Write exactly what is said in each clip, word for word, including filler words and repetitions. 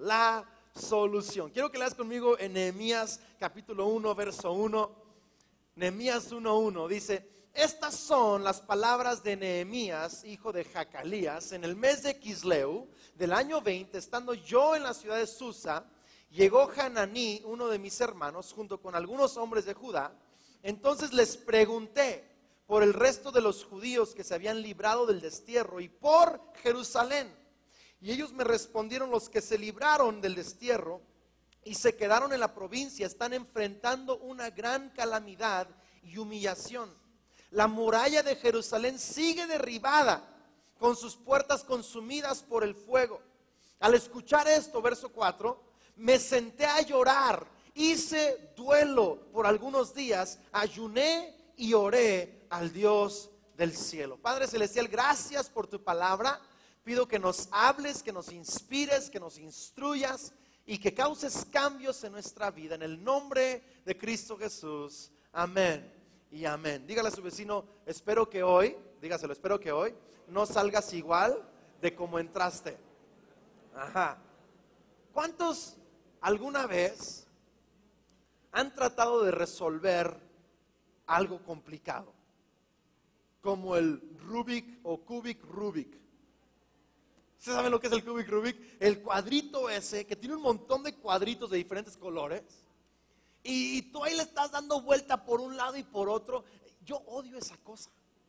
la solución. Quiero que leas conmigo en Nehemías capítulo uno, verso uno. Nehemías uno uno dice: estas son las palabras de Nehemías, hijo de Jacalías, en el mes de Quisleu del año veinte, estando yo en la ciudad de Susa, llegó Hananí, uno de mis hermanos, junto con algunos hombres de Judá. Entonces les pregunté por el resto de los judíos que se habían librado del destierro y por Jerusalén. Y ellos me respondieron: los que se libraron del destierro y se quedaron en la provincia están enfrentando una gran calamidad y humillación. La muralla de Jerusalén sigue derribada, con sus puertas consumidas por el fuego. Al escuchar esto, verso cuatro, me senté a llorar, hice duelo por algunos días, ayuné y oré al Dios del cielo. Padre celestial, gracias por tu palabra. Pido que nos hables, que nos inspires, que nos instruyas y que causes cambios en nuestra vida. En el nombre de Cristo Jesús, amén y amén. Dígale a su vecino: espero que hoy, dígaselo, espero que hoy no salgas igual de como entraste. Ajá. ¿Cuántos alguna vez han tratado de resolver algo complicado? Como el Rubik o Kubik Rubik. ¿Ustedes saben lo que es el Kubik Rubik? El cuadrito ese que tiene un montón de cuadritos de diferentes colores. Y tú ahí le estás dando vuelta por un lado y por otro. Yo odio esa cosa.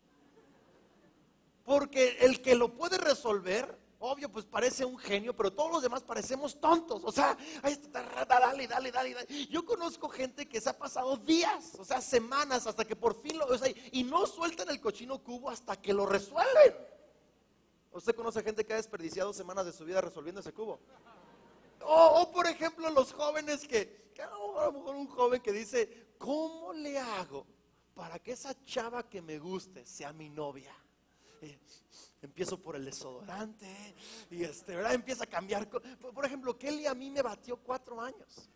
Porque el que lo puede resolver, obvio, pues parece un genio, pero todos los demás parecemos tontos. O sea, ahí está, dale, dale, dale, dale. Yo conozco gente que se ha pasado días, o sea, semanas, hasta que por fin lo, o sea, y no sueltan el cochino cubo hasta que lo resuelven. ¿Usted conoce gente que ha desperdiciado semanas de su vida resolviendo ese cubo? O, o por ejemplo, los jóvenes que, que a lo mejor un joven que dice: ¿cómo le hago para que esa chava que me guste sea mi novia? Eh, empiezo por el desodorante y este, ¿verdad? Empieza a cambiar. Por ejemplo, Kelly a mí me batió cuatro años.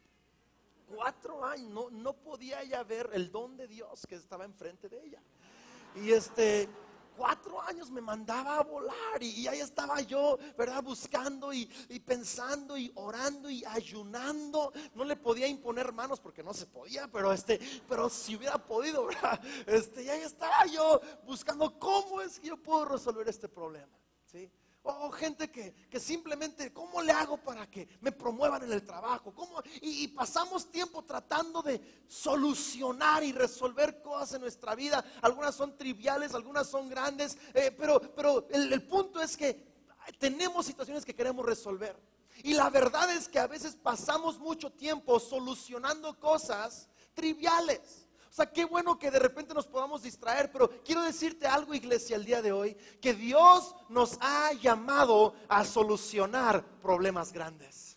Cuatro años, no, no podía ella ver el don de Dios que estaba enfrente de ella. Y este... Cuatro años me mandaba a volar y, y ahí estaba yo, ¿verdad? Buscando y, y pensando y orando y ayunando. No le podía imponer manos porque no se podía, pero este, pero si hubiera podido, ¿verdad? Este, y ahí estaba yo buscando cómo es que yo puedo resolver este problema, ¿sí? O gente que, que simplemente, ¿cómo le hago para que me promuevan en el trabajo? ¿Cómo? Y, y pasamos tiempo tratando de solucionar y resolver cosas en nuestra vida. Algunas son triviales, algunas son grandes, eh, pero, pero el, el punto es que tenemos situaciones que queremos resolver. Y la verdad es que a veces pasamos mucho tiempo solucionando cosas triviales. O sea, qué bueno que de repente nos podamos distraer, pero quiero decirte algo, iglesia, el día de hoy, que Dios nos ha llamado a solucionar problemas grandes.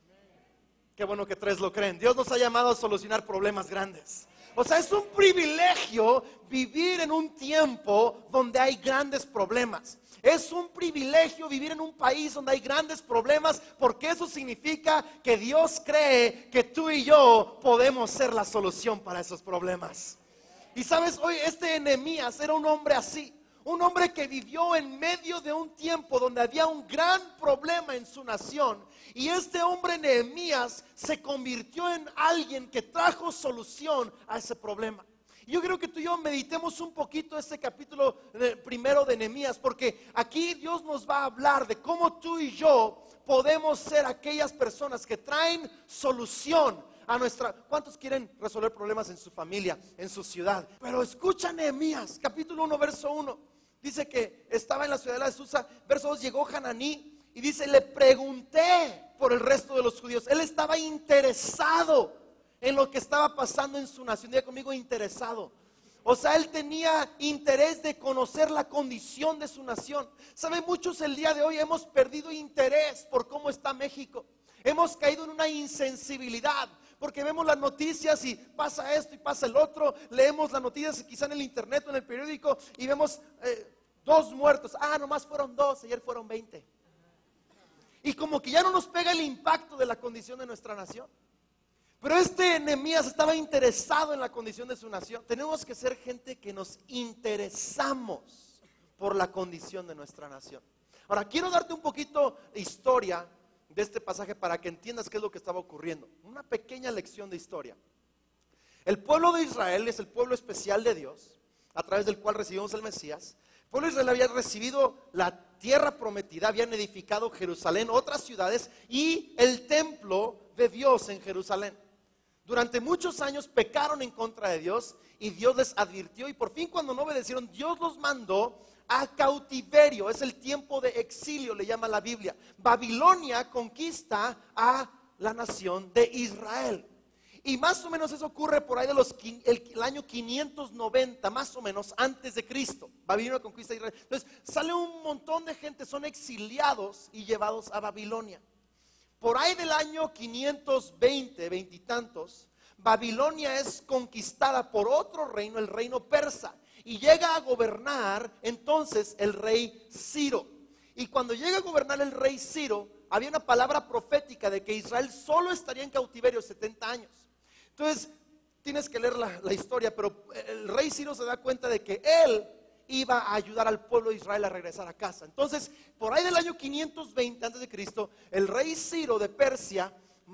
Qué bueno que tres lo creen. Dios nos ha llamado a solucionar problemas grandes. O sea, es un privilegio vivir en un tiempo donde hay grandes problemas. Es un privilegio vivir en un país donde hay grandes problemas, porque eso significa que Dios cree que tú y yo podemos ser la solución para esos problemas. Y sabes, hoy este Nehemías era un hombre así, un hombre que vivió en medio de un tiempo donde había un gran problema en su nación. Y este hombre Nehemías se convirtió en alguien que trajo solución a ese problema. Yo creo que tú y yo meditemos un poquito este capítulo primero de Nehemías, porque aquí Dios nos va a hablar de cómo tú y yo podemos ser aquellas personas que traen solución a nuestra... ¿Cuántos quieren resolver problemas en su familia, en su ciudad? Pero escucha Nehemías, capítulo uno, verso uno. Dice que estaba en la ciudad de Susa. Verso dos, llegó Hananí y dice: le pregunté por el resto de los judíos. Él estaba interesado en lo que estaba pasando en su nación. Diga conmigo: interesado. O sea, él tenía interés de conocer la condición de su nación. Saben, muchos el día de hoy hemos perdido interés por cómo está México. Hemos caído en una insensibilidad, porque vemos las noticias y pasa esto y pasa el otro. Leemos las noticias quizá en el internet o en el periódico y vemos eh, dos muertos. Ah, nomás fueron dos, ayer fueron veinte. Y como que ya no nos pega el impacto de la condición de nuestra nación. Pero este Nehemías estaba interesado en la condición de su nación. Tenemos que ser gente que nos interesamos por la condición de nuestra nación. Ahora, quiero darte un poquito de historia de este pasaje para que entiendas qué es lo que estaba ocurriendo. Una pequeña lección de historia. El pueblo de Israel es el pueblo especial de Dios, a través del cual recibimos el Mesías. El pueblo de Israel había recibido la tierra prometida, habían edificado Jerusalén, otras ciudades y el templo de Dios en Jerusalén. Durante muchos años pecaron en contra de Dios y Dios les advirtió, y por fin cuando no obedecieron, Dios los mandó a cautiverio. Es el tiempo de exilio, le llama la Biblia. Babilonia conquista a la nación de Israel. Y más o menos eso ocurre por ahí de los el, el año quinientos noventa, más o menos antes de Cristo. Babilonia conquista a Israel. Entonces sale un montón de gente, son exiliados y llevados a Babilonia. Por ahí del año quinientos veinte, veintitantos, Babilonia es conquistada por otro reino, el reino persa, y llega a gobernar entonces el rey Ciro. Y cuando llega a gobernar el rey Ciro, había una palabra profética de que Israel solo estaría en cautiverio setenta años. Entonces, tienes que leer la, la historia, pero el rey Ciro se da cuenta de que él iba a ayudar al pueblo de Israel a regresar a casa. Entonces, por ahí del año quinientos veinte antes de Cristo, el rey Ciro de Persia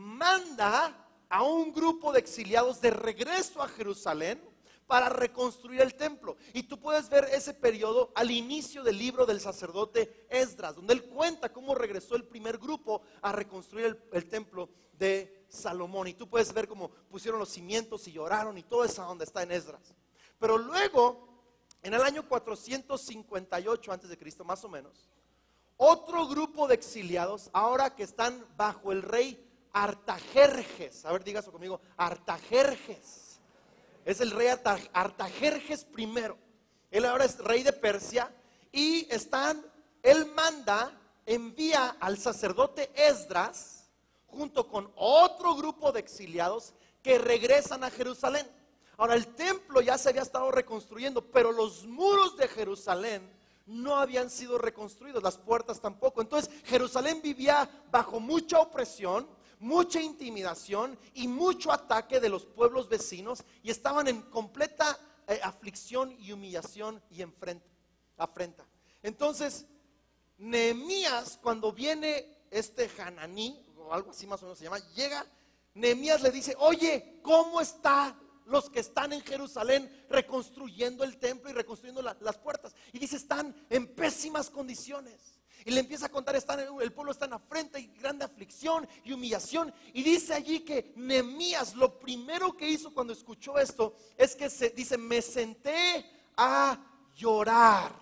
manda a un grupo de exiliados de regreso a Jerusalén para reconstruir el templo. Y tú puedes ver ese periodo al inicio del libro del sacerdote Esdras, donde él cuenta cómo regresó el primer grupo a reconstruir el, el templo de Salomón. Y tú puedes ver cómo pusieron los cimientos y lloraron y toda esa onda está en Esdras. Pero luego, en el año cuatrocientos cincuenta y ocho antes de Cristo, más o menos, otro grupo de exiliados, ahora que están bajo el rey Artajerjes. A ver, diga eso conmigo, Artajerjes. Es el rey Artajerjes primero. Él ahora es rey de Persia y están, él manda, envía al sacerdote Esdras junto con otro grupo de exiliados que regresan a Jerusalén. Ahora, el templo ya se había estado reconstruyendo, pero los muros de Jerusalén no habían sido reconstruidos, las puertas tampoco. Entonces, Jerusalén vivía bajo mucha opresión, mucha intimidación y mucho ataque de los pueblos vecinos, y estaban en completa eh, aflicción y humillación y enfrenta, afrenta. Entonces, Nehemías, cuando viene este Hananí, o algo así más o menos se llama, llega, Nehemías le dice: oye, ¿cómo están los que están en Jerusalén reconstruyendo el templo y reconstruyendo la, las puertas? Y dice: están en pésimas condiciones. Y le empieza a contar, están, el pueblo está en afrenta y grande aflicción y humillación. Y dice allí que Nehemías lo primero que hizo cuando escuchó esto es que se dice: me senté a llorar,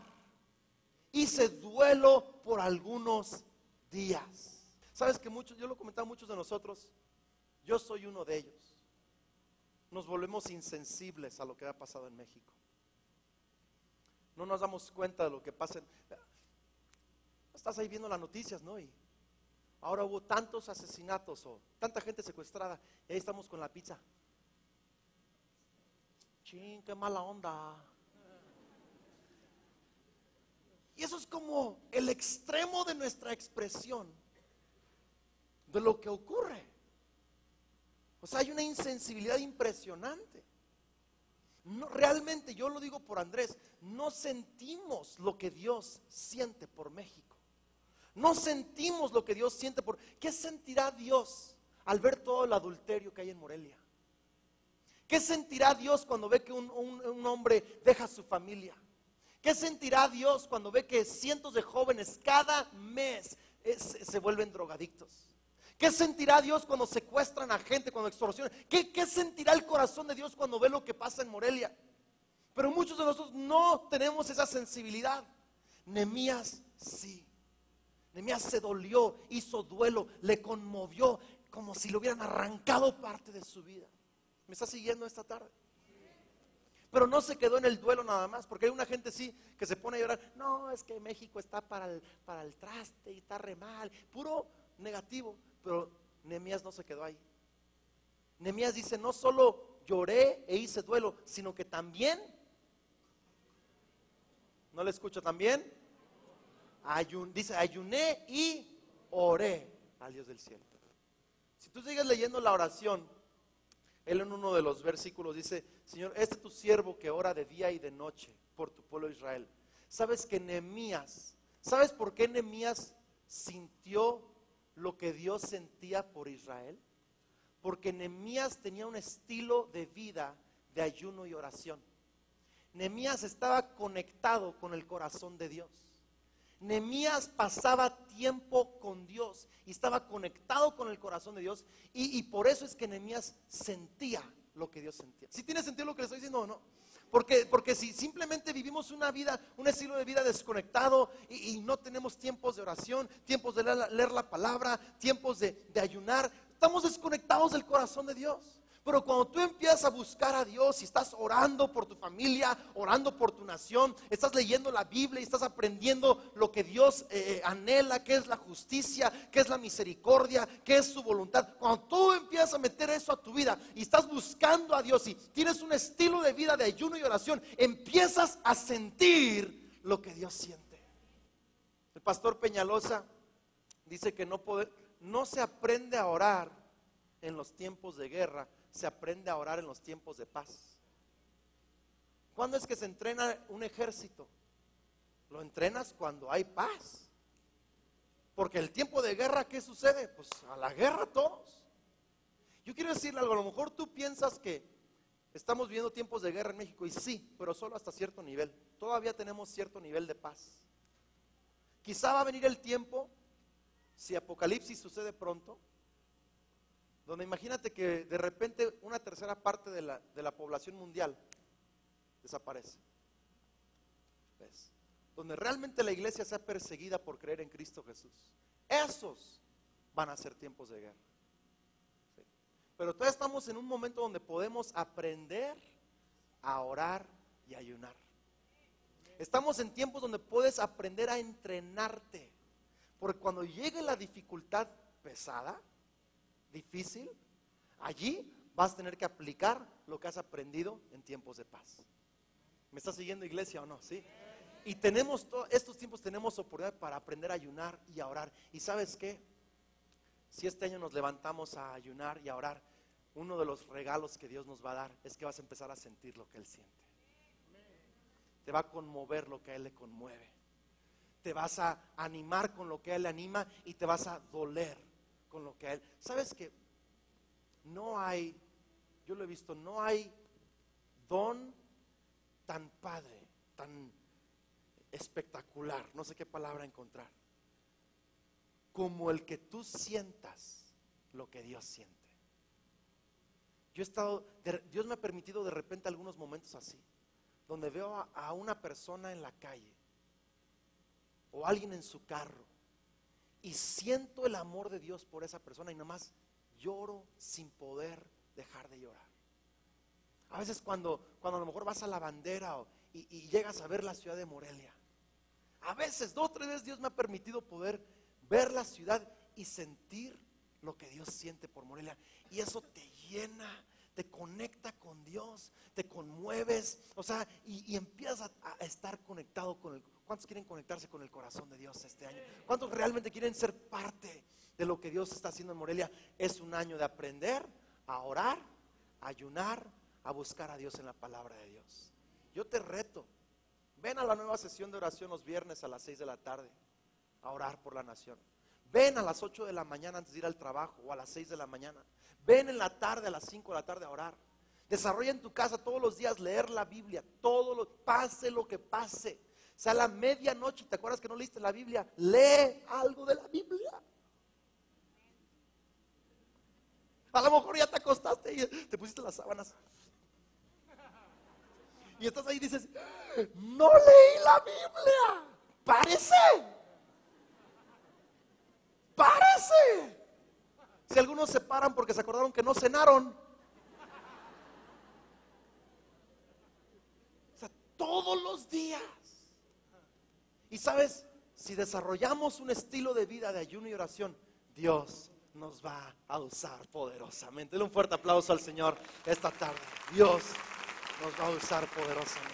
hice duelo por algunos días. Sabes que muchos, yo lo he comentado, muchos de nosotros, yo soy uno de ellos, nos volvemos insensibles a lo que ha pasado en México. No nos damos cuenta de lo que pasa en, estás ahí viendo las noticias, ¿no? Y ahora hubo tantos asesinatos o tanta gente secuestrada, y ahí estamos con la pizza. Chin, qué mala onda. Y eso es como el extremo de nuestra expresión de lo que ocurre. O sea, hay una insensibilidad impresionante. No, realmente, yo lo digo por Andrés, no sentimos lo que Dios siente por México. No sentimos lo que Dios siente por... ¿Qué sentirá Dios al ver todo el adulterio que hay en Morelia? ¿Qué sentirá Dios cuando ve que un, un, un hombre deja su familia? ¿Qué sentirá Dios cuando ve que cientos de jóvenes cada mes eh, se, se vuelven drogadictos? ¿Qué sentirá Dios cuando secuestran a gente, cuando extorsionan? ¿Qué, ¿Qué sentirá el corazón de Dios cuando ve lo que pasa en Morelia? Pero muchos de nosotros no tenemos esa sensibilidad. Nehemías sí. Nehemías se dolió, hizo duelo, le conmovió, como si le hubieran arrancado parte de su vida. ¿Me está siguiendo esta tarde? Pero no se quedó en el duelo nada más, porque hay una gente sí que se pone a llorar. No, es que México está para el, para el traste y está re mal, puro negativo. Pero Nehemías no se quedó ahí. Nehemías dice: no solo lloré e hice duelo, sino que también, ¿no le escucho? También ayun, dice: ayuné y oré al Dios del cielo. Si tú sigues leyendo la oración, él en uno de los versículos dice: Señor, este es tu siervo que ora de día y de noche por tu pueblo Israel. ¿Sabes que Nehemías, sabes por qué Nehemías sintió lo que Dios sentía por Israel? Porque Nehemías tenía un estilo de vida de ayuno y oración. Nehemías estaba conectado con el corazón de Dios. Nehemías pasaba tiempo con Dios y estaba conectado con el corazón de Dios, y, y por eso es que Nehemías sentía lo que Dios sentía. ¿Sí tiene sentido lo que le estoy diciendo o no? Porque, porque si simplemente vivimos una vida, un estilo de vida desconectado y, y no tenemos tiempos de oración, tiempos de leer, leer la palabra, tiempos de, de ayunar, estamos desconectados del corazón de Dios. Pero cuando tú empiezas a buscar a Dios y estás orando por tu familia, orando por tu nación, estás leyendo la Biblia y estás aprendiendo lo que Dios eh, anhela, qué es la justicia, qué es la misericordia, qué es su voluntad. Cuando tú empiezas a meter eso a tu vida y estás buscando a Dios y tienes un estilo de vida de ayuno y oración, empiezas a sentir lo que Dios siente. El pastor Peñalosa dice que no, poder, no se aprende a orar en los tiempos de guerra, se aprende a orar en los tiempos de paz. ¿Cuándo es que se entrena un ejército? Lo entrenas cuando hay paz. Porque el tiempo de guerra, ¿qué sucede? Pues a la guerra todos. Yo quiero decirle algo, a lo mejor tú piensas que estamos viviendo tiempos de guerra en México, y sí, pero solo hasta cierto nivel. Todavía tenemos cierto nivel de paz. Quizá va a venir el tiempo, si Apocalipsis sucede pronto, donde imagínate que de repente una tercera parte de la, de la población mundial desaparece. ¿Ves? Donde realmente la iglesia sea perseguida por creer en Cristo Jesús. Esos van a ser tiempos de guerra. ¿Sí? Pero todavía estamos en un momento donde podemos aprender a orar y ayunar. Estamos en tiempos donde puedes aprender a entrenarte. Porque cuando llegue la dificultad pesada, difícil, allí vas a tener que aplicar lo que has aprendido en tiempos de paz. ¿Me estás siguiendo, iglesia, o no? Sí. Y tenemos todo, estos tiempos tenemos oportunidad para aprender a ayunar y a orar. ¿Y sabes qué? Si este año nos levantamos a ayunar y a orar, uno de los regalos que Dios nos va a dar es que vas a empezar a sentir lo que Él siente. Te va a conmover lo que a Él le conmueve. Te vas a animar con lo que a Él le anima, y te vas a doler con lo que a Él. ¿Sabes qué? No hay, yo lo he visto, no hay don tan padre, tan espectacular, no sé qué palabra encontrar, como el que tú sientas lo que Dios siente. Yo he estado, Dios me ha permitido de repente algunos momentos así, donde veo a, a una persona en la calle o alguien en su carro, y siento el amor de Dios por esa persona, y nada más lloro sin poder dejar de llorar. A veces cuando, cuando a lo mejor vas a la bandera o, y, y llegas a ver la ciudad de Morelia, a veces, dos o tres veces Dios me ha permitido poder ver la ciudad y sentir lo que Dios siente por Morelia, y eso te llena, te conecta con Dios, te conmueves, o sea, y, y empiezas a, a estar conectado con el. ¿Cuántos quieren conectarse con el corazón de Dios este año? ¿Cuántos realmente quieren ser parte de lo que Dios está haciendo en Morelia? Es un año de aprender a orar, a ayunar, a buscar a Dios en la palabra de Dios. Yo te reto, ven a la nueva sesión de oración los viernes a las seis de la tarde a orar por la nación. Ven a las ocho de la mañana antes de ir al trabajo, o a las seis de la mañana. Ven en la tarde a las cinco de la tarde a orar. Desarrolla en tu casa todos los días leer la Biblia, todo lo, pase lo que pase. O sea, a la medianoche, ¿te acuerdas que no leíste la Biblia? Lee algo de la Biblia. A lo mejor ya te acostaste y te pusiste las sábanas. Y estás ahí y dices, no leí la Biblia. Parece. Parece. Si algunos se paran porque se acordaron que no cenaron. O sea, todos los días. Y sabes, si desarrollamos un estilo de vida de ayuno y oración, Dios nos va a usar poderosamente. Dale un fuerte aplauso al Señor esta tarde. Dios nos va a usar poderosamente.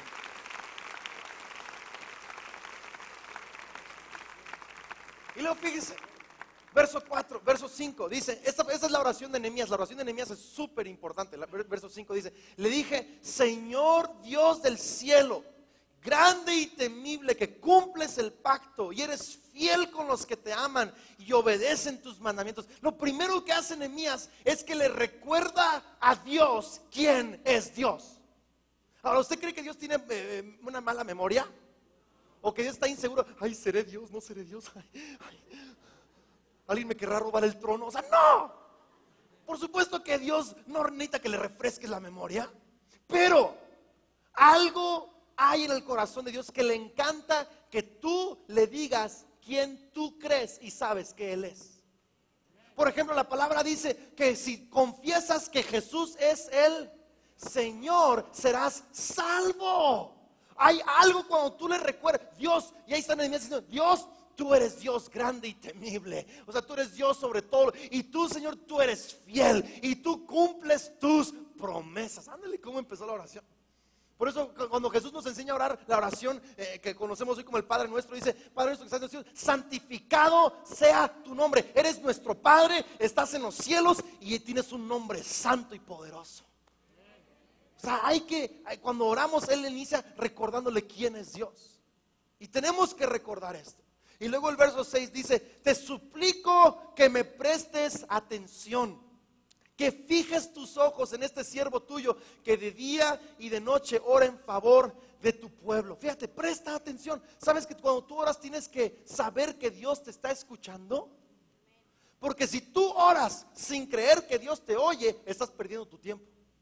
Y luego fíjese, verso cuatro, verso cinco, dice, esta, esta es la oración de Nehemías. La oración de Nehemías es súper importante. Verso cinco dice, le dije, Señor Dios del cielo, grande y temible, que cumples el pacto y eres fiel con los que te aman y obedecen tus mandamientos. Lo primero que hace Nehemías es que le recuerda a Dios quién es Dios. Ahora, ¿usted cree que Dios tiene eh, una mala memoria? ¿O que Dios está inseguro? Ay, ¿seré Dios? ¿No seré Dios? Ay, ay. ¿Alguien me querrá robar el trono? O sea, no. Por supuesto que Dios no necesita que le refresques la memoria. Pero algo hay en el corazón de Dios que le encanta que tú le digas quién tú crees y sabes que Él es. Por ejemplo, la palabra dice que si confiesas que Jesús es el Señor, serás salvo. Hay algo cuando tú le recuerdas, Dios, y ahí está Nehemías diciendo, Dios, tú eres Dios grande y temible. O sea, tú eres Dios sobre todo. Y tú, Señor, tú eres fiel. Y tú cumples tus promesas. Ándale, ¿cómo empezó la oración? Por eso cuando Jesús nos enseña a orar la oración eh, que conocemos hoy como el Padre Nuestro, dice, Padre Nuestro que estás en los cielos, santificado sea tu nombre. Eres nuestro Padre, estás en los cielos y tienes un nombre santo y poderoso. O sea, hay que, cuando oramos, Él inicia recordándole quién es Dios. Y tenemos que recordar esto. Y luego el verso seis dice, te suplico que me prestes atención, que fijes tus ojos en este siervo tuyo, que de día y de noche ora en favor de tu pueblo. Fíjate, presta atención. ¿Sabes que cuando tú oras tienes que saber que Dios te está escuchando? Porque si tú oras sin creer que Dios te oye, estás perdiendo tu tiempo.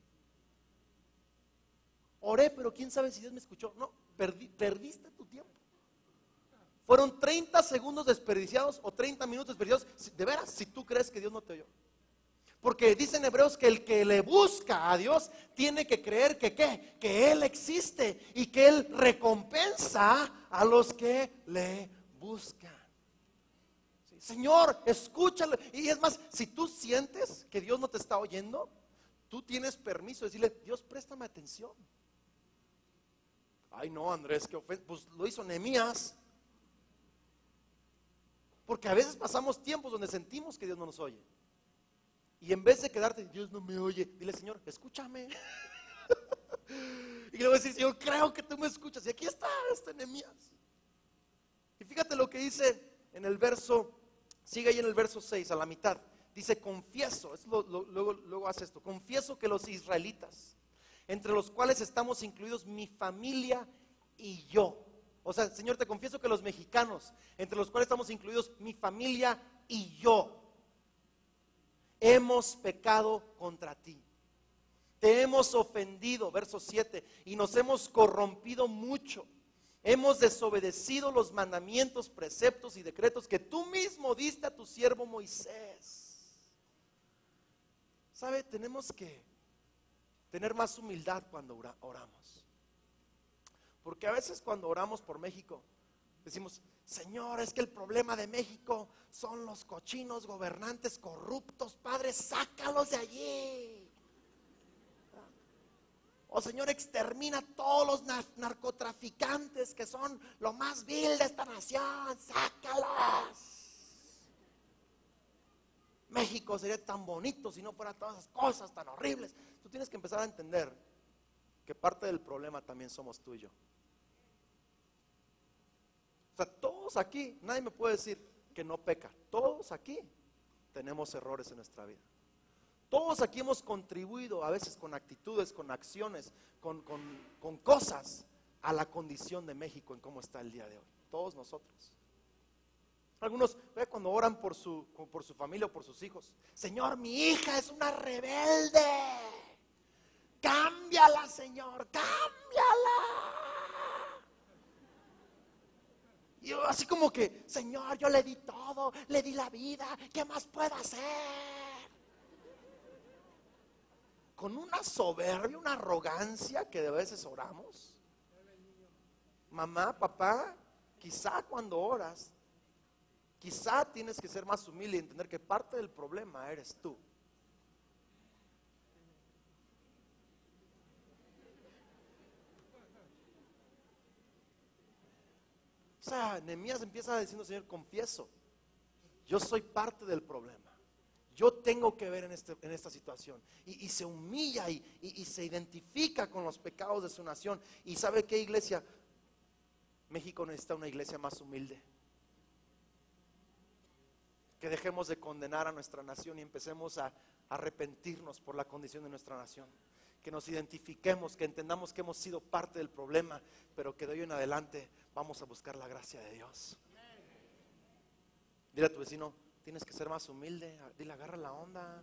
Oré, pero quién sabe si Dios me escuchó. No, perdí, perdiste tu tiempo. Fueron treinta segundos desperdiciados o treinta minutos desperdiciados. De veras, si tú crees que Dios no te oyó. Porque dicen Hebreos que el que le busca a Dios tiene que creer que ¿qué? Que Él existe y que Él recompensa a los que le buscan. Sí, Señor, escúchalo. Y es más, si tú sientes que Dios no te está oyendo, tú tienes permiso de decirle, Dios, préstame atención. Ay no, Andrés, que ofensa. Pues lo hizo Nehemías. Porque a veces pasamos tiempos donde sentimos que Dios no nos oye. Y en vez de quedarte, Dios no me oye, dile, Señor, escúchame. Y luego decir, Señor, creo que tú me escuchas. Y aquí está este Nehemías. Y fíjate lo que dice en el verso, sigue ahí en el verso seis, a la mitad. Dice, confieso, es lo, lo, luego, luego hace esto, confieso que los israelitas, entre los cuales estamos incluidos mi familia y yo. O sea, Señor, te confieso que los mexicanos, entre los cuales estamos incluidos mi familia y yo, hemos pecado contra ti. Te hemos ofendido, verso siete, y nos hemos corrompido mucho. Hemos desobedecido los mandamientos, preceptos y decretos que tú mismo diste a tu siervo Moisés. ¿Sabe? Tenemos que tener más humildad cuando oramos. Porque a veces cuando oramos por México, decimos, Señor, es que el problema de México son los cochinos gobernantes corruptos, Padre, sácalos de allí. O Señor, extermina a todos los nar- narcotraficantes que son lo más vil de esta nación, sácalos. México sería tan bonito si no fueran todas esas cosas tan horribles. Tú tienes que empezar a entender que parte del problema también somos tú y yo. O sea, todos aquí, nadie me puede decir que no peca. Todos aquí tenemos errores en nuestra vida. Todos aquí hemos contribuido a veces con actitudes, con acciones, con, con, con cosas a la condición de México en cómo está el día de hoy. Todos nosotros. Algunos, ve, cuando oran por su, por su familia o por sus hijos, Señor, mi hija es una rebelde. Cámbiala, Señor, cámbiala. Y yo así como que, Señor, yo le di todo, le di la vida, ¿qué más puedo hacer? Con una soberbia, una arrogancia que de veces oramos. Mamá, papá, quizá cuando oras, quizá tienes que ser más humilde y entender que parte del problema eres tú. O sea, Nehemías empieza diciendo, Señor, confieso, yo soy parte del problema. Yo tengo que ver en, este, en esta situación. Y, y se humilla y, y, y se identifica con los pecados de su nación. Y ¿sabe qué, iglesia? México necesita una iglesia más humilde. Que dejemos de condenar a nuestra nación y empecemos a arrepentirnos por la condición de nuestra nación. Que nos identifiquemos, que entendamos que hemos sido parte del problema, pero que de hoy en adelante vamos a buscar la gracia de Dios. Dile a tu vecino, tienes que ser más humilde. Dile, agarra la onda.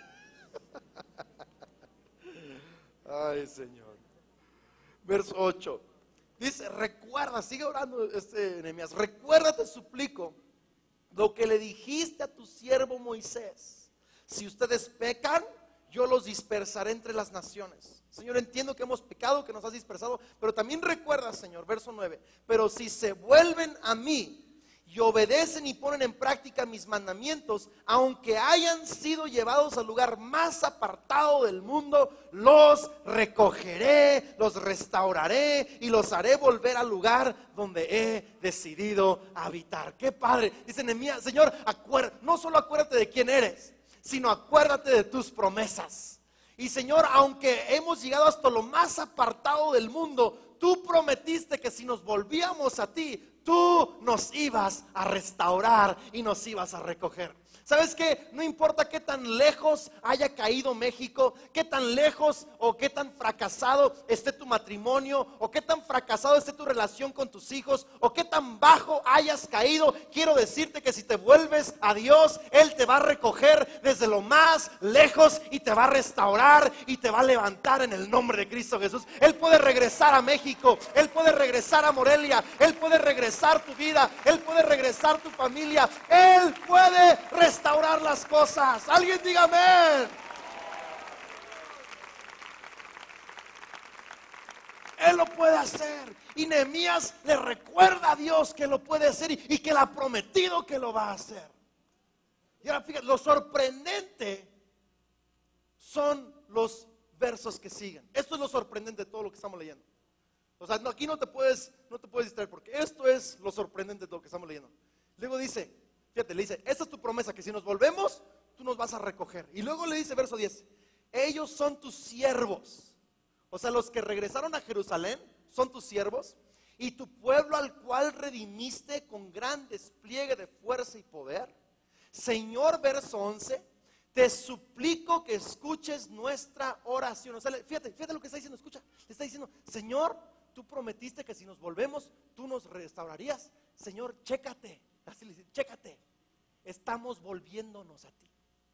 Ay, Señor. Verso ocho. Dice, recuerda, sigue orando este Nehemías. Recuerda, te suplico, lo que le dijiste a tu siervo Moisés. Si ustedes pecan, yo los dispersaré entre las naciones. Señor, entiendo que hemos pecado, que nos has dispersado, pero también recuerda, Señor, verso nueve, pero si se vuelven a mí y obedecen y ponen en práctica mis mandamientos, aunque hayan sido llevados al lugar más apartado del mundo, los recogeré, los restauraré y los haré volver al lugar donde he decidido habitar. Qué padre. Dice Nehemías, Señor, acuérdate, no solo acuérdate de quién eres, sino acuérdate de tus promesas. Y Señor, aunque hemos llegado hasta lo más apartado del mundo, tú prometiste que si nos volvíamos a ti, tú nos ibas a restaurar y nos ibas a recoger. ¿Sabes qué? No importa qué tan lejos haya caído México, qué tan lejos o qué tan fracasado esté tu matrimonio, o qué tan fracasado esté tu relación con tus hijos, o qué tan bajo hayas caído, quiero decirte que si te vuelves a Dios, Él te va a recoger desde lo más lejos y te va a restaurar y te va a levantar en el nombre de Cristo Jesús. Él puede regresar a México, Él puede regresar a Morelia, Él puede regresar tu vida, Él puede regresar tu familia, Él puede restaurar restaurar las cosas. Alguien diga amén. Él lo puede hacer. Y Nehemías le recuerda a Dios que lo puede hacer y, y que le ha prometido que lo va a hacer. Y ahora fíjate, lo sorprendente son los versos que siguen. Esto es lo sorprendente de todo lo que estamos leyendo. O sea, no, aquí no te puedes, no te puedes distraer, porque esto es lo sorprendente de todo lo que estamos leyendo. Luego dice, fíjate, le dice, esta es tu promesa, que si nos volvemos, tú nos vas a recoger. Y luego le dice, verso diez, ellos son tus siervos. O sea, los que regresaron a Jerusalén son tus siervos, y tu pueblo al cual redimiste con gran despliegue de fuerza y poder. Señor, verso once, te suplico que escuches nuestra oración. O sea, fíjate, fíjate lo que está diciendo, escucha. Le está diciendo, Señor, tú prometiste que si nos volvemos, tú nos restaurarías. Señor, chécate. Así le dice, chécate, estamos volviéndonos a ti.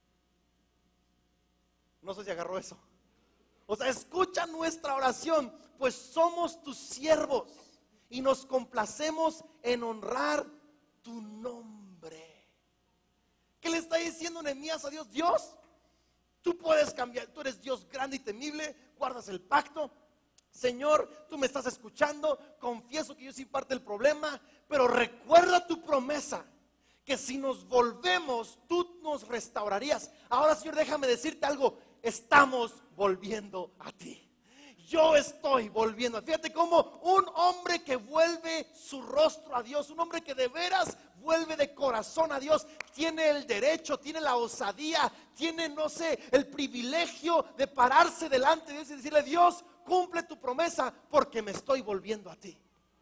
No sé si agarró eso. O sea, escucha nuestra oración, pues somos tus siervos y nos complacemos en honrar tu nombre. ¿Qué le está diciendo Nehemías a Dios? Dios, tú puedes cambiar, tú eres Dios grande y temible, guardas el pacto. Señor, tú me estás escuchando, confieso que yo soy parte del problema, pero recuerda tu promesa, que si nos volvemos, tú nos restaurarías. Ahora, Señor, déjame decirte algo, estamos volviendo a ti. Yo estoy volviendo. Fíjate cómo un hombre que vuelve su rostro a Dios, un hombre que de veras vuelve de corazón a Dios, tiene el derecho, tiene la osadía, tiene, no sé, el privilegio de pararse delante de Dios y decirle, Dios, cumple tu promesa porque me estoy volviendo a ti.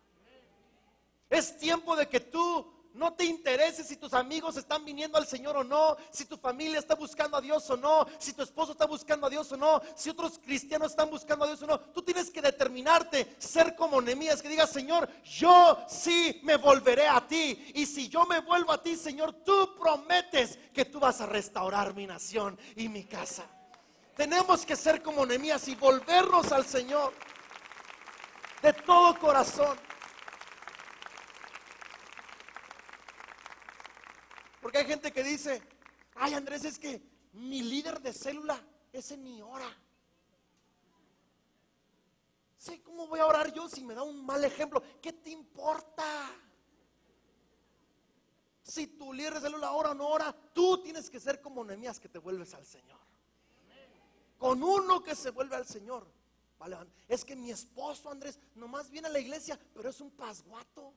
Es tiempo de que tú no te intereses si tus amigos están viniendo al Señor o no, si tu familia está buscando a Dios o no, si tu esposo está buscando a Dios o no, si otros cristianos están buscando a Dios o no. Tú tienes que determinarte, ser como Nehemías, que diga, Señor, yo sí me volveré a ti. Y si yo me vuelvo a ti, Señor, tú prometes que tú vas a restaurar mi nación y mi casa. Tenemos que ser como Nehemías y volvernos al Señor de todo corazón. Porque hay gente que dice, ay, Andrés, es que mi líder de célula, ese ni ora. Sí, ¿cómo voy a orar yo si me da un mal ejemplo? ¿Qué te importa? Si tu líder de célula ora o no ora, tú tienes que ser como Nehemías, que te vuelves al Señor. Con uno que se vuelve al Señor, vale, es que mi esposo Andrés nomás viene a la iglesia, pero es un pasguato.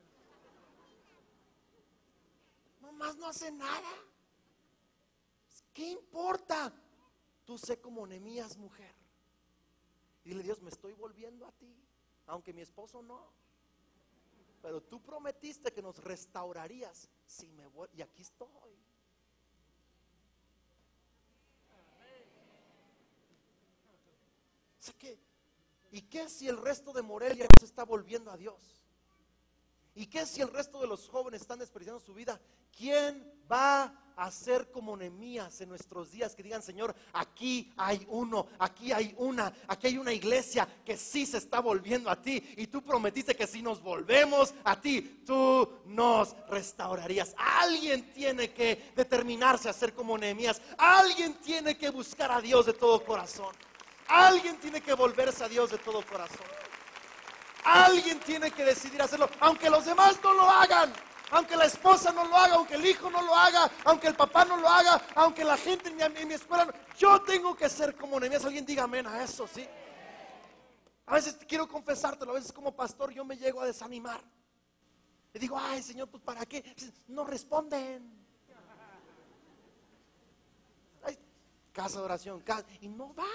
Nomás no hace nada. ¿Qué importa? Tú sé como Nehemías, mujer. Dile, Dios, me estoy volviendo a ti, aunque mi esposo no. pero tú prometiste que nos restaurarías si me voy, y aquí estoy. O sea que, ¿y qué si el resto de Morelia no se está volviendo a Dios? ¿Y qué si el resto de los jóvenes están desperdiciando su vida? ¿Quién va a ser como Nehemías en nuestros días? Que digan, Señor, aquí hay uno, aquí hay una, aquí hay una iglesia que sí se está volviendo a ti. Y tú prometiste que si nos volvemos a ti, tú nos restaurarías. Alguien tiene que determinarse a ser como Nehemías. Alguien tiene que buscar a Dios de todo corazón. Alguien tiene que volverse a Dios de todo corazón. Alguien tiene que decidir hacerlo, aunque los demás no lo hagan, aunque la esposa no lo haga, aunque el hijo no lo haga, aunque el papá no lo haga, aunque la gente en mi, en mi escuela no. Yo tengo que ser como Nehemías. Alguien diga amén a eso, ¿sí? A veces quiero confesártelo, a veces como pastor yo me llego a desanimar. Y digo, ay Señor, pues ¿para qué? No responden. Ay, casa de oración, casa, y no van.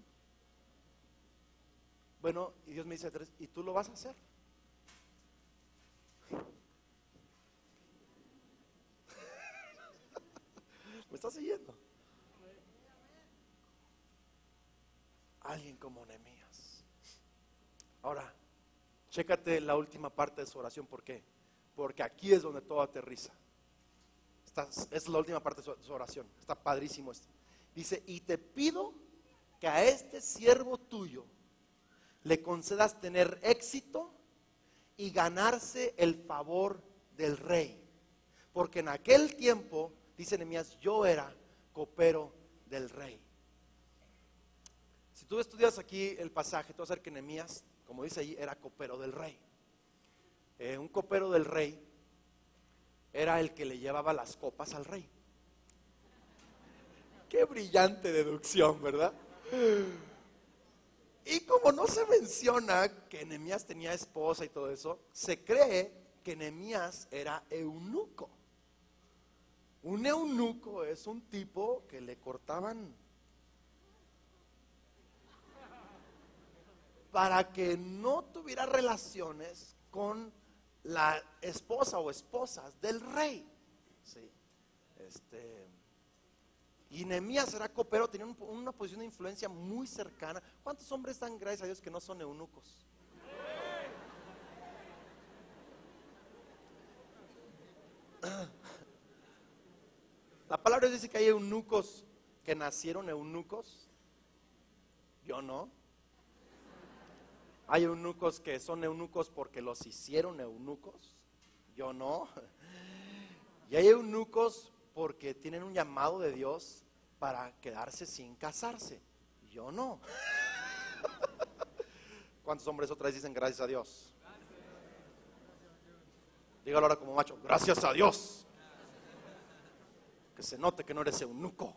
Bueno, y Dios me dice, ¿y tú lo vas a hacer? ¿Me estás siguiendo? Alguien como Nehemías. Ahora, chécate la última parte de su oración. ¿Por qué? Porque aquí es donde todo aterriza. Esta es la última parte de su, de su oración. Está padrísimo esto. Dice, y te pido que a este siervo tuyo le concedas tener éxito y ganarse el favor del rey, porque en aquel tiempo, dice Nehemías, yo era copero del rey. Si tú estudias aquí el pasaje, tú vas a ver que Nehemías, como dice ahí, era copero del rey. Eh, un copero del rey era el que le llevaba las copas al rey. Qué brillante deducción, ¿verdad? Y como no se menciona que Nehemías tenía esposa y todo eso, se cree que Nehemías era eunuco. Un eunuco es un tipo que le cortaban para que no tuviera relaciones con la esposa o esposas del rey. Sí. Este... Y Nehemías era copero, tenía un, una posición de influencia muy cercana. ¿Cuántos hombres dan gracias a Dios que no son eunucos? La palabra dice que hay eunucos que nacieron eunucos. Yo no. Hay eunucos que son eunucos porque los hicieron eunucos. Yo no. Y hay eunucos porque tienen un llamado de Dios para quedarse sin casarse. Yo no. ¿Cuántos hombres otra vez dicen gracias a Dios? Dígalo ahora como macho, gracias a Dios. Que se note que no eres eunuco.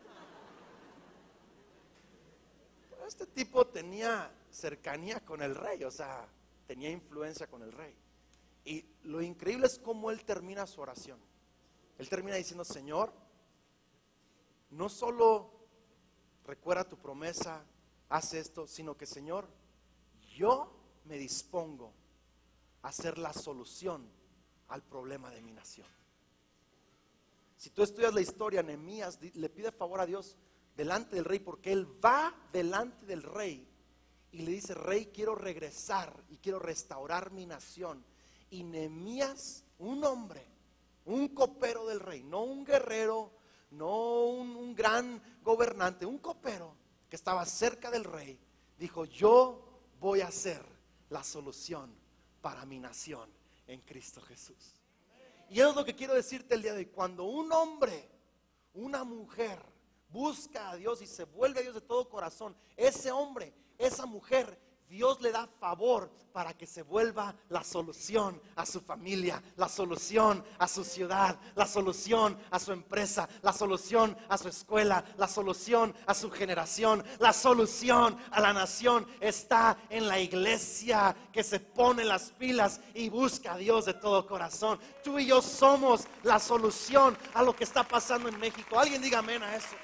Este tipo tenía cercanía con el rey, o sea, tenía influencia con el rey. Y lo increíble es cómo él termina su oración. Él termina diciendo, Señor, no solo recuerda tu promesa, haz esto, sino que, Señor, yo me dispongo a ser la solución al problema de mi nación. Si tú estudias la historia, Nehemías le pide favor a Dios delante del rey, porque él va delante del rey y le dice, rey, quiero regresar y quiero restaurar mi nación. Y Nehemías, un hombre, un copero del rey, no un guerrero, no un, un gran gobernante, un copero que estaba cerca del rey, dijo, yo voy a ser la solución para mi nación en Cristo Jesús. Y eso es lo que quiero decirte el día de hoy. Cuando un hombre, una mujer busca a Dios y se vuelve a Dios de todo corazón, ese hombre, esa mujer, Dios le da favor para que se vuelva la solución a su familia, la solución a su ciudad, la solución a su empresa, la solución a su escuela, la solución a su generación, la solución a la nación. Está en la iglesia que se pone las pilas y busca a Dios de todo corazón. Tú y yo somos la solución a lo que está pasando en México. Alguien diga amén a eso.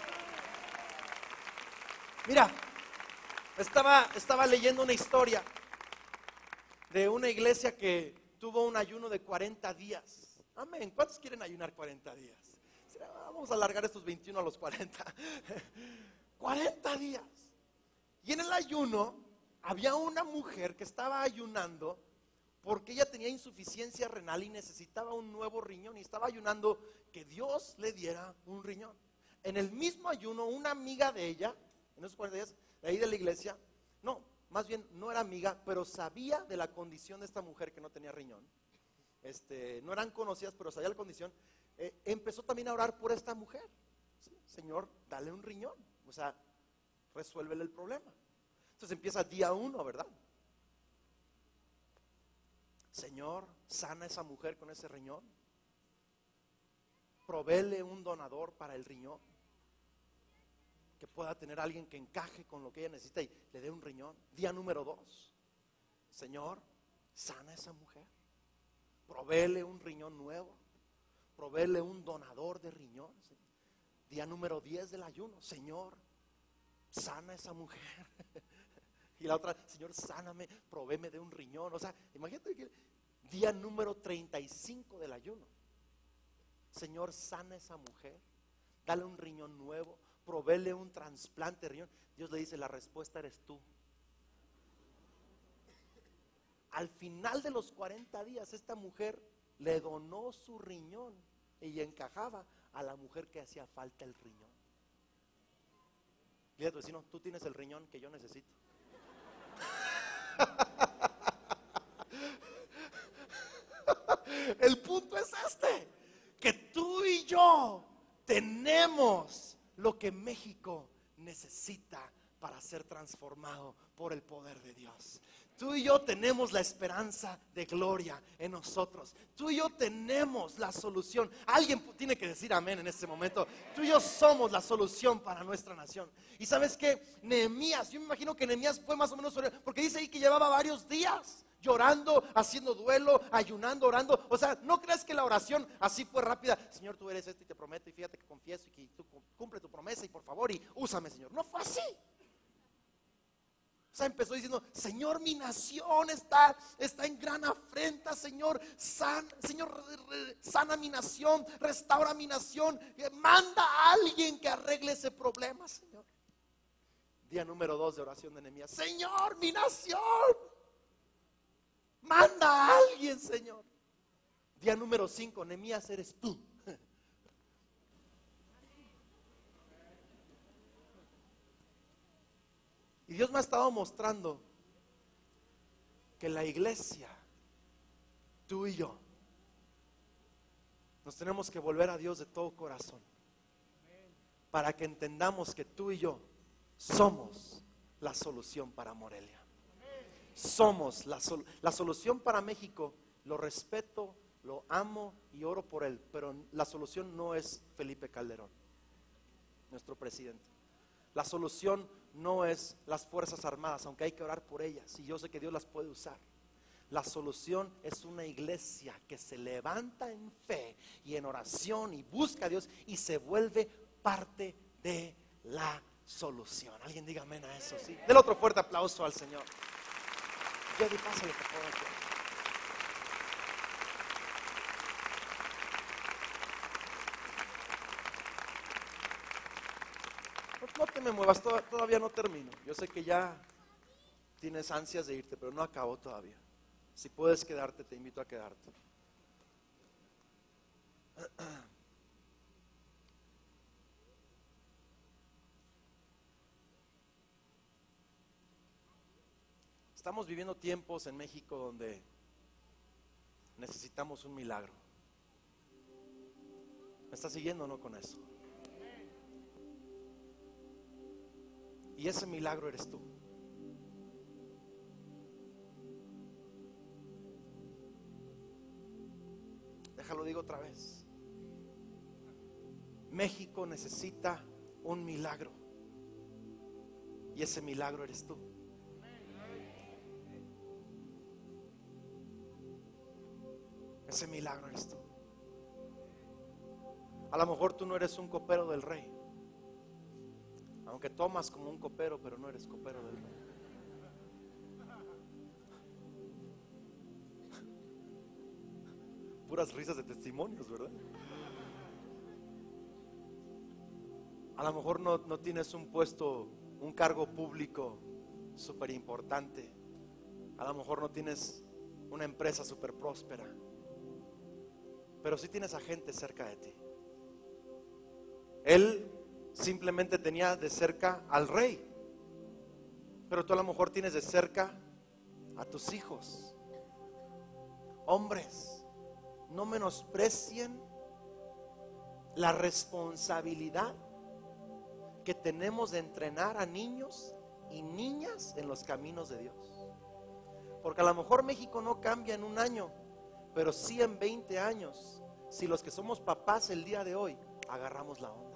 Mira, Estaba, estaba leyendo una historia de una iglesia que tuvo un ayuno de cuarenta días. Amén. ¿Cuántos quieren ayunar cuarenta días? Vamos a alargar estos veintiuno a los cuarenta. cuarenta días. Y en el ayuno había una mujer que estaba ayunando porque ella tenía insuficiencia renal y necesitaba un nuevo riñón, y estaba ayunando que Dios le diera un riñón. En el mismo ayuno, una amiga de ella, en esos cuarenta días, de ahí de la iglesia, no, más bien no era amiga, pero sabía de la condición de esta mujer que no tenía riñón. Este, no eran conocidas, pero sabía la condición. Eh, empezó también a orar por esta mujer. ¿Sí? Señor, dale un riñón, o sea, resuélvele el problema. Entonces empieza día uno, ¿verdad? Señor, sana a esa mujer con ese riñón. Provéele un donador para el riñón, que pueda tener a alguien que encaje con lo que ella necesita y le dé un riñón. Día número dos, Señor, sana a esa mujer. Provéele un riñón nuevo. Provéele un donador de riñón. Día número diez del ayuno, Señor, sana a esa mujer. Y la otra, Señor, sáname, provéeme de un riñón. O sea, imagínate que día número treinta y cinco del ayuno, Señor, sana a esa mujer, dale un riñón nuevo, provéele un trasplante de riñón. Dios le dice, la respuesta eres tú. Al final de los cuarenta días, esta mujer le donó su riñón y encajaba a la mujer que hacía falta el riñón. Dile a tu vecino, tú tienes el riñón que yo necesito. El punto es este, que tú y yo tenemos lo que México necesita para ser transformado por el poder de Dios. Tú y yo tenemos la esperanza de gloria en nosotros. Tú y yo tenemos la solución. Alguien tiene que decir amén en este momento. Tú y yo somos la solución para nuestra nación. Y sabes que Nehemías, yo me imagino que Nehemías fue más o menos, porque dice ahí que llevaba varios días llorando, haciendo duelo, ayunando, orando. O sea, no creas que la oración así fue rápida. Señor, tú eres esto y te prometo, y fíjate que confieso y que tú cumple tu promesa, y por favor, y úsame, Señor. No fue así. O sea, empezó diciendo, Señor, mi nación está, está en gran afrenta, Señor, san, Señor, sana mi nación, restaura mi nación, manda a alguien que arregle ese problema, Señor. Día número dos de oración de Nehemías, Señor, mi nación, manda a alguien, Señor. Día número cinco, Nehemías, eres tú. Y Dios me ha estado mostrando que la iglesia, tú y yo, nos tenemos que volver a Dios de todo corazón, para que entendamos que tú y yo somos la solución para Morelia. Somos la, sol- la solución para México. Lo respeto, lo amo y oro por él, pero la solución no es Felipe Calderón, nuestro presidente. La solución no es las Fuerzas Armadas, aunque hay que orar por ellas, y yo sé que Dios las puede usar. La solución es una iglesia que se levanta en fe y en oración y busca a Dios y se vuelve parte de la solución. Alguien diga amén a eso, ¿sí? Del otro fuerte aplauso al Señor. Jody, pásale por favor aquí. No te me muevas, todavía no termino. Yo sé que ya tienes ansias de irte, pero no acabo todavía. Si puedes quedarte, te invito a quedarte. Estamos viviendo tiempos en México donde necesitamos un milagro. ¿Me estás siguiendo o no con eso? Y ese milagro eres tú. Déjalo digo otra vez. México necesita un milagro. Y ese milagro eres tú. Ese milagro eres tú. A lo mejor tú no eres un copero del rey, aunque tomas como un copero, pero no eres copero del rey. puras risas de testimonios, ¿verdad? A lo mejor no, no tienes un puesto, un cargo público súper importante. A lo mejor no tienes una empresa súper próspera, pero sí tienes a gente cerca de ti. Él simplemente tenía de cerca al rey, pero tú a lo mejor tienes de cerca a tus hijos. Hombres, no menosprecien la responsabilidad que tenemos de entrenar a niños y niñas en los caminos de Dios. Porque a lo mejor México no cambia en un año, pero sí en veinte años, si los que somos papás el día de hoy agarramos la onda.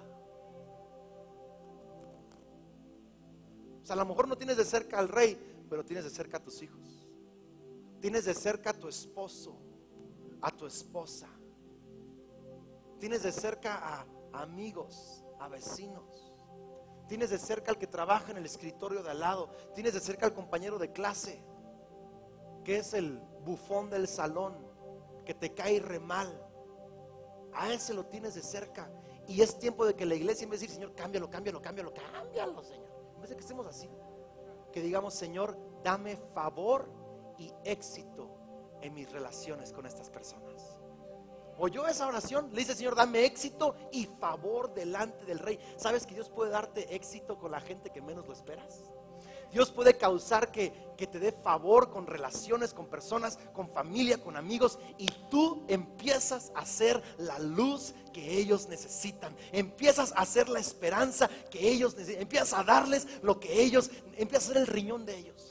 O sea, a lo mejor no tienes de cerca al rey, pero tienes de cerca a tus hijos. Tienes de cerca a tu esposo, a tu esposa. Tienes de cerca a amigos, a vecinos. Tienes de cerca al que trabaja en el escritorio de al lado. Tienes de cerca al compañero de clase, que es el bufón del salón, que te cae re mal. A ese lo tienes de cerca. Y es tiempo de que la iglesia, en vez de decir, Señor, cámbialo, cámbialo, cámbialo, cámbialo, Señor, en vez de que estemos así, que digamos, Señor, dame favor y éxito en mis relaciones con estas personas. ¿Oyó esa oración? Le dice, Señor, dame éxito y favor delante del rey. ¿Sabes que Dios puede darte éxito con la gente que menos lo esperas? Dios puede causar que, que te dé favor con relaciones, con personas, con familia, con amigos, y tú empiezas a ser la luz que ellos necesitan. Empiezas a ser la esperanza que ellos necesitan. Empiezas a darles lo que ellos, empiezas a ser el riñón de ellos.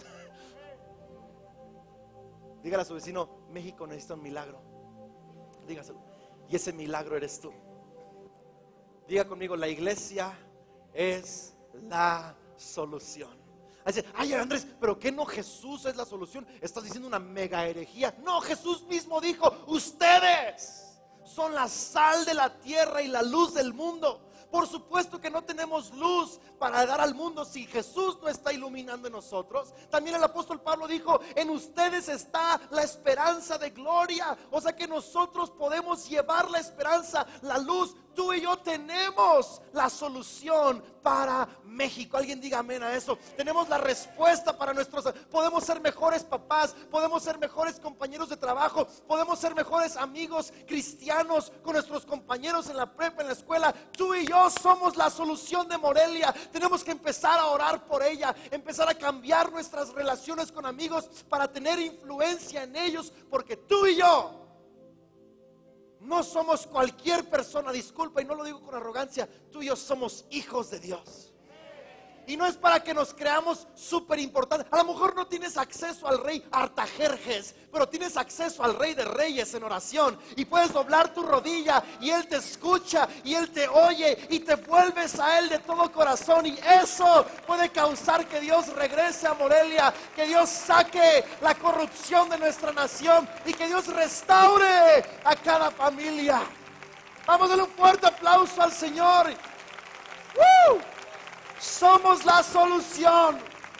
Dígale a su vecino, México necesita un milagro. Dígaselo. Y ese milagro eres tú. Diga conmigo, la iglesia es la solución. Dice, ay Andrés, pero que no, Jesús es la solución. Estás diciendo una mega herejía. No, Jesús mismo dijo, ustedes son la sal de la tierra y la luz del mundo. Por supuesto que no tenemos luz para dar al mundo si Jesús no está iluminando en nosotros. También el apóstol Pablo dijo, en ustedes está la esperanza de gloria. O sea que nosotros podemos llevar la esperanza, la luz. Tú y yo tenemos la solución para México. Alguien diga amén a eso. Tenemos la respuesta para nuestros. Podemos ser mejores papás, podemos ser mejores compañeros de trabajo, podemos ser mejores amigos cristianos con nuestros compañeros en la prepa, en la escuela. Tú y yo somos la solución de Morelia. Tenemos que empezar a orar por ella, empezar a cambiar nuestras relaciones con amigos para tener influencia en ellos, porque tú y yo no somos cualquier persona, disculpa, y no lo digo con arrogancia. Tú y yo somos hijos de Dios. Y no es para que nos creamos súper importantes. A lo mejor no tienes acceso al rey Artajerjes, pero tienes acceso al rey de reyes en oración. Y puedes doblar tu rodilla y él te escucha y él te oye y te vuelves a él de todo corazón. Y eso puede causar que Dios regrese a Morelia, que Dios saque la corrupción de nuestra nación y que Dios restaure a cada familia. Vamos a darle un fuerte aplauso al Señor. ¡Woo! Somos la solución.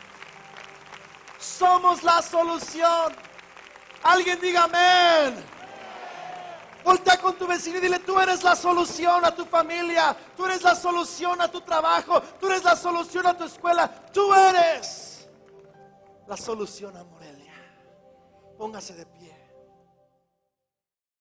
Somos la solución. Alguien diga amén. Voltea con tu vecino y dile, tú eres la solución a tu familia. Tú eres la solución a tu trabajo. Tú eres la solución a tu escuela. Tú eres la solución a Morelia. Póngase de pie.